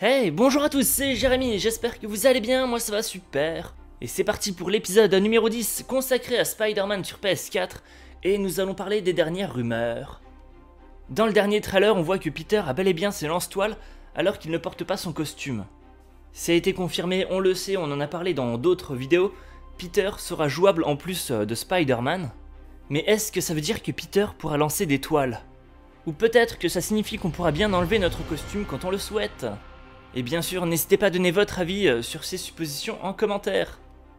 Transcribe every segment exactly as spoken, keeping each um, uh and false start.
Hey, bonjour à tous, c'est Jérémy, j'espère que vous allez bien, moi ça va super. Et c'est parti pour l'épisode numéro dix consacré à Spider-Man sur P S quatre, et nous allons parler des dernières rumeurs. Dans le dernier trailer, on voit que Peter a bel et bien ses lance-toiles alors qu'il ne porte pas son costume. Ça a été confirmé, on le sait, on en a parlé dans d'autres vidéos, Peter sera jouable en plus de Spider-Man. Mais est-ce que ça veut dire que Peter pourra lancer des toiles? Ou peut-être que ça signifie qu'on pourra bien enlever notre costume quand on le souhaite? Et bien sûr, n'hésitez pas à donner votre avis sur ces suppositions en commentaire.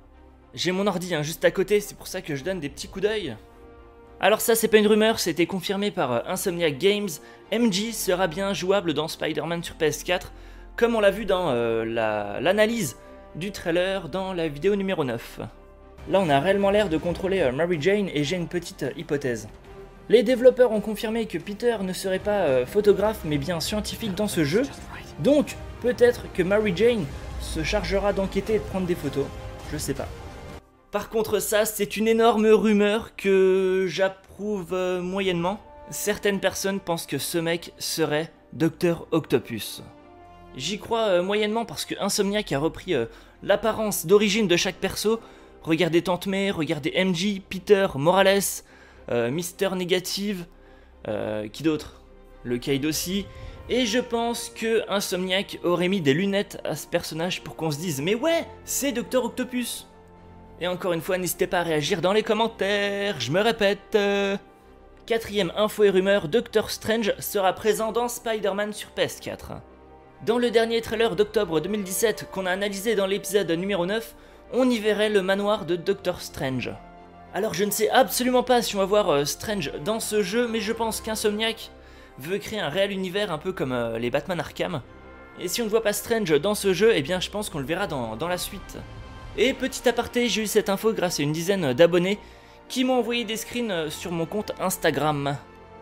J'ai mon ordi hein, juste à côté, c'est pour ça que je donne des petits coups d'œil. Alors ça, c'est pas une rumeur, c'était confirmé par Insomniac Games. M J sera bien jouable dans Spider-Man sur P S quatre, comme on l'a vu dans euh, l'analyse du trailer dans la vidéo numéro neuf. Là, on a réellement l'air de contrôler euh, Mary Jane et j'ai une petite euh, hypothèse. Les développeurs ont confirmé que Peter ne serait pas euh, photographe mais bien scientifique dans ce jeu, donc peut-être que Mary Jane se chargera d'enquêter et de prendre des photos, je sais pas. Par contre ça, c'est une énorme rumeur que j'approuve euh, moyennement. Certaines personnes pensent que ce mec serait docteur Octopus. J'y crois euh, moyennement parce que Insomniac a repris euh, l'apparence d'origine de chaque perso. Regardez Tante May, regardez M J, Peter, Morales, euh, Mister Négative, euh, qui d'autre? Le Kid aussi. Et je pense que Insomniac aurait mis des lunettes à ce personnage pour qu'on se dise « Mais ouais, c'est docteur Octopus !» Et encore une fois, n'hésitez pas à réagir dans les commentaires, je me répète. Euh... Quatrième info et rumeur, Doctor Strange sera présent dans Spider-Man sur P S quatre. Dans le dernier trailer d'octobre deux mille dix-sept qu'on a analysé dans l'épisode numéro neuf, on y verrait le manoir de Doctor Strange. Alors je ne sais absolument pas si on va voir euh, Strange dans ce jeu, mais je pense qu'Insomniac veut créer un réel univers un peu comme euh, les Batman Arkham. Et si on ne voit pas Strange dans ce jeu, eh bien je pense qu'on le verra dans, dans la suite. Et petit aparté, j'ai eu cette info grâce à une dizaine d'abonnés qui m'ont envoyé des screens sur mon compte Instagram.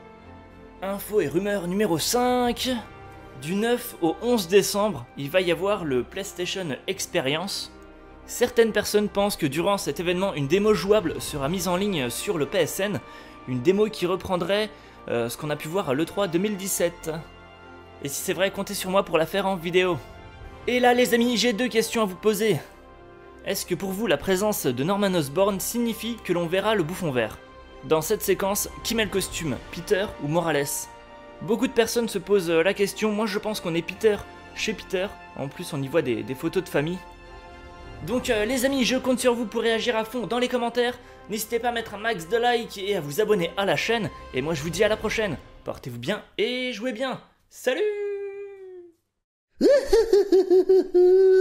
Info et rumeur numéro cinq. Du neuf au onze décembre, il va y avoir le PlayStation Experience. Certaines personnes pensent que durant cet événement, une démo jouable sera mise en ligne sur le P S N, une démo qui reprendrait euh, ce qu'on a pu voir à l'E trois deux mille dix-sept. Et si c'est vrai, comptez sur moi pour la faire en vidéo. Et là les amis, j'ai deux questions à vous poser. Est-ce que pour vous la présence de Norman Osborn signifie que l'on verra le bouffon vert? Dans cette séquence, qui met le costume, Peter ou Morales? Beaucoup de personnes se posent la question, moi je pense qu'on est Peter chez Peter, en plus on y voit des, des photos de famille. Donc euh, les amis, je compte sur vous pour réagir à fond dans les commentaires, n'hésitez pas à mettre un max de likes et à vous abonner à la chaîne, et moi je vous dis à la prochaine, portez-vous bien et jouez bien, salut.